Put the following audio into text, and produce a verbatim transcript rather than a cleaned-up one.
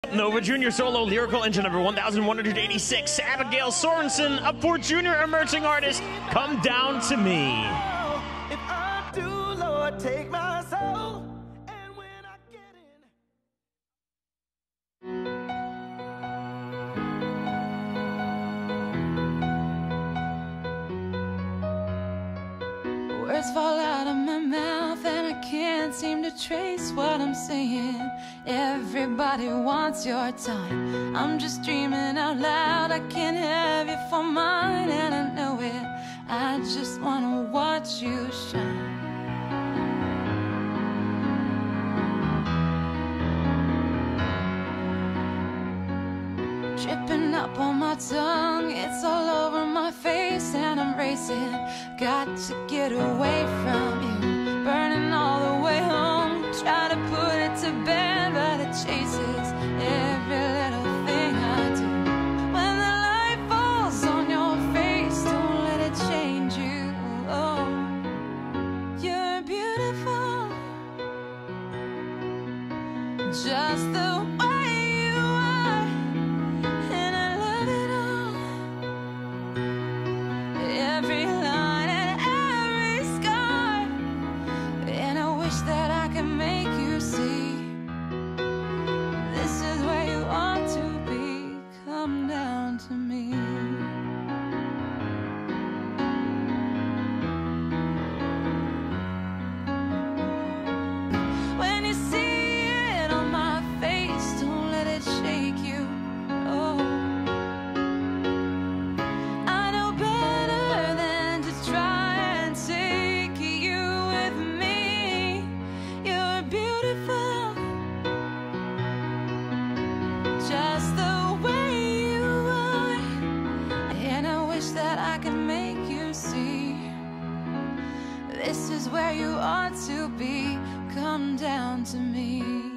Nova Junior Solo Lyrical Engine number one thousand one hundred eighty-six. Abigail Sorenson up for Junior Emerging Artist. Come Down to Me. If I do, Lord, take my soul. And when I get in. Words fall out of my mouth and I can't seem to trace what I'm saying. Everybody wants your time. I'm just dreaming out loud. I can't have you for mine, and I know it. I just wanna watch you shine. Dripping up on my tongue, it's all over my face, and I'm racing. Got to get away from you, burning all the way home. Try to put it to bed, but it chases every little thing I do. When the light falls on your face, don't let it change you. Oh, you're beautiful, just the way you are, and I love it all. Every line and every scar, and I wish that I could make you see. This is where you ought to be. Come down to me. When you see it on my face, don't let it shake you. Oh, I know better than to try and take you with me. You're beautiful, just the way you are, and I wish that I could make you see. This is where you ought to be. Come down to me.